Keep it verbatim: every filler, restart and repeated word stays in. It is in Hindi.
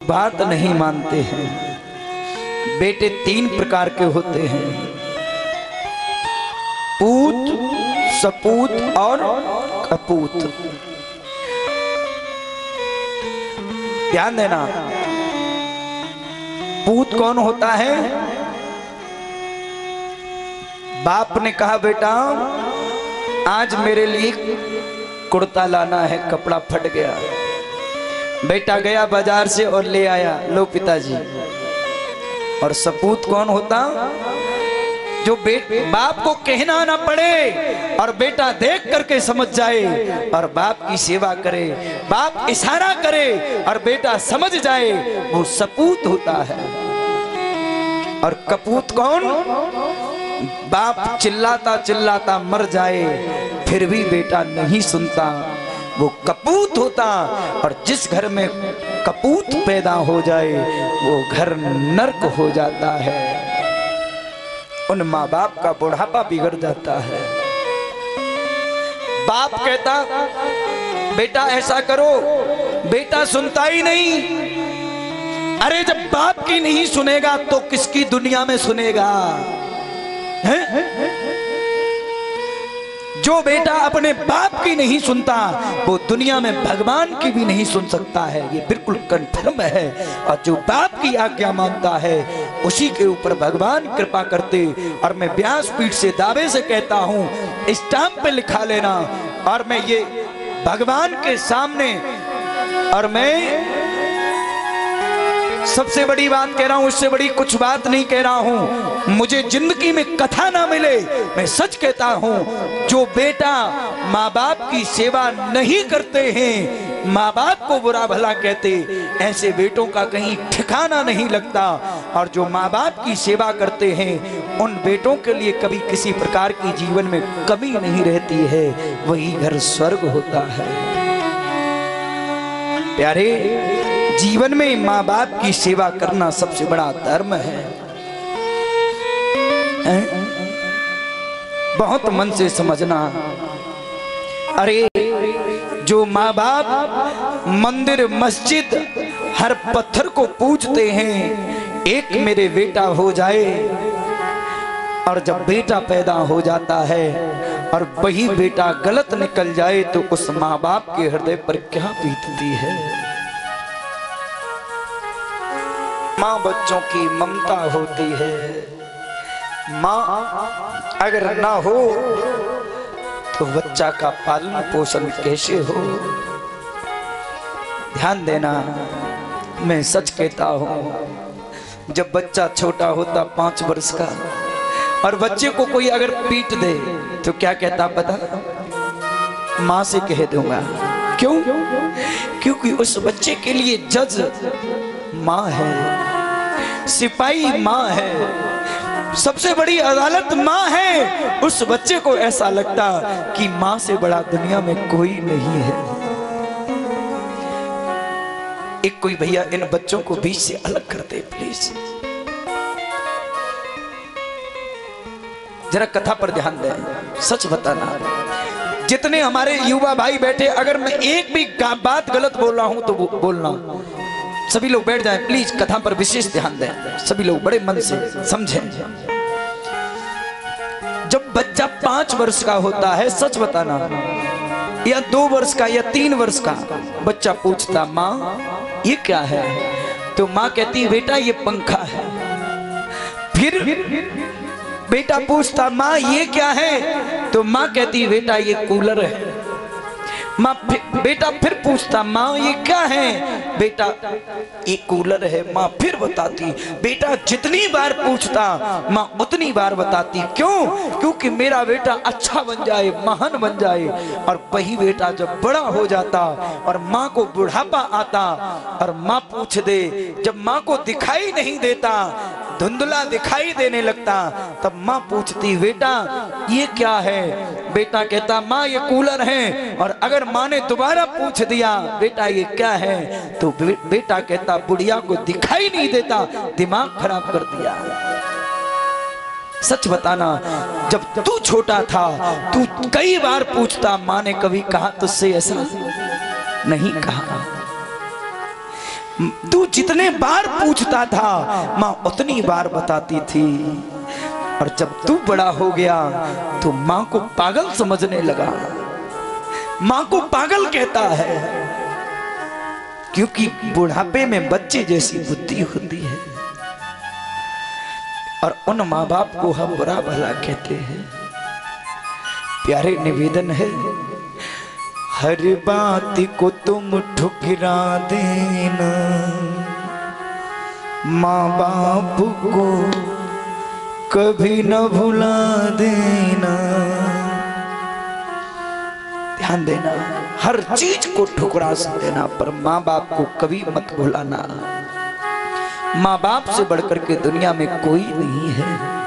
बात नहीं मानते हैं। बेटे तीन प्रकार के होते हैं, पूत, सपूत और कपूत। ध्यान देना, पूत कौन होता है? बाप ने कहा बेटा आज मेरे लिए कुर्ता लाना है, कपड़ा फट गया। बेटा गया बाजार से और ले आया, लो पिताजी। और सपूत कौन होता? जो बाप को कहना ना पड़े और बेटा देख करके समझ जाए और बाप की सेवा करे, बाप इशारा करे और बेटा समझ जाए, वो सपूत होता है। और कपूत कौन? बाप चिल्लाता चिल्लाता मर जाए फिर भी बेटा नहीं सुनता, वो कपूत होता। और जिस घर में कपूत पैदा हो जाए वो घर नरक हो जाता है, उन माँ बाप का बुढ़ापा बिगड़ जाता है। बाप कहता बेटा ऐसा करो, बेटा सुनता ही नहीं। अरे जब बाप की नहीं सुनेगा तो किसकी दुनिया में सुनेगा? है? जो बेटा अपने बाप की नहीं सुनता वो दुनिया में भगवान की भी नहीं सुन सकता है, ये बिल्कुल कन्फर्म है। और जो बाप की आज्ञा मानता है उसी के ऊपर भगवान कृपा करते। और मैं व्यासपीठ से दावे से कहता हूँ, स्टाम्प पे लिखा लेना। और मैं ये भगवान के सामने, और मैं सबसे बड़ी बात कह रहा हूं, इससे बड़ी कुछ बात नहीं कह रहा हूं। मुझे जिंदगी में कथा ना मिले, मैं सच कहता हूं, जो बेटा माँ बाप की सेवा नहीं करते हैं, माँ बाप को बुरा भला कहते, ऐसे बेटों का कहीं ठिकाना नहीं लगता। और जो माँ बाप की सेवा करते हैं उन बेटों के लिए कभी किसी प्रकार की जीवन में कमी नहीं रहती है, वही घर स्वर्ग होता है। प्यारे, जीवन में माँ बाप की सेवा करना सबसे बड़ा धर्म है, है? बहुत मन से समझना। अरे जो माँ बाप मंदिर मस्जिद हर पत्थर को पूजते हैं, एक मेरे बेटा हो जाए, और जब बेटा पैदा हो जाता है और वही बेटा गलत निकल जाए तो उस माँ बाप के हृदय पर क्या बीतती है। माँ बच्चों की ममता होती है, माँ अगर ना हो तो बच्चा का पालन पोषण कैसे हो? ध्यान देना, मैं सच कहता हूँ, जब बच्चा छोटा होता पांच वर्ष का और बच्चे को कोई अगर पीट दे तो क्या कहता पता? माँ से कह दूंगा। क्यों? क्योंकि उस बच्चे के लिए जज माँ है, सिपाही माँ है, सबसे बड़ी अदालत माँ है। उस बच्चे को ऐसा लगता कि माँ से बड़ा दुनिया में कोई नहीं है। एक कोई भैया इन बच्चों को बीच से अलग कर दे प्लीज। जरा कथा पर ध्यान दें, सच बताना। जितने हमारे युवा भाई बैठे, अगर मैं एक भी बात गलत बोल रहा हूं तो बोलना। सभी लोग बैठ जाएं प्लीज, कथा पर विशेष ध्यान दें, सभी लोग बड़े मन से समझें। जब बच्चा पांच वर्ष का होता है, सच बताना, या दो वर्ष का या तीन वर्ष का बच्चा पूछता माँ ये क्या है? तो माँ कहती बेटा ये पंखा है। फिर बेटा पूछता माँ ये क्या है? तो माँ कहती बेटा ये कूलर है। माँ बेटा फिर पूछता माँ ये क्या है? बेटा ये कूलर है। माँ फिर बताती। बेटा जितनी बार पूछता माँ उतनी बार बताती। क्यों? क्योंकि मेरा बेटा अच्छा बन जाए, महान बन जाए। और वही बेटा जब बड़ा हो जाता और माँ को बुढ़ापा आता और माँ पूछ दे, जब माँ को दिखाई नहीं देता, धुंधला दिखाई देने लगता, तब माँ पूछती बेटा ये क्या है? बेटा कहता माँ ये कूलर है। और अगर माँ ने दोबारा पूछ दिया बेटा ये क्या है, तो बे, बेटा कहता बुढ़िया को दिखाई नहीं देता, दिमाग खराब कर दिया। सच बताना, जब तू छोटा था तू कई बार पूछता, माँ ने कभी कहा तुझसे ऐसा नहीं कहा। तू जितने बार पूछता था माँ उतनी बार बताती थी, और जब तू बड़ा हो गया तो माँ को पागल समझने लगा। माँ को पागल कहता है क्योंकि बुढ़ापे में बच्चे जैसी बुद्धि होती है, और उन माँ बाप को हम बुरा भला कहते हैं। प्यारे निवेदन है, हर बात को तुम ठुकरा देना, माँ बाप को कभी न भुला देना। ध्यान देना, हर चीज को ठुकरा देना पर माँ बाप को कभी मत भुलाना। माँ बाप से बढ़कर के दुनिया में कोई नहीं है।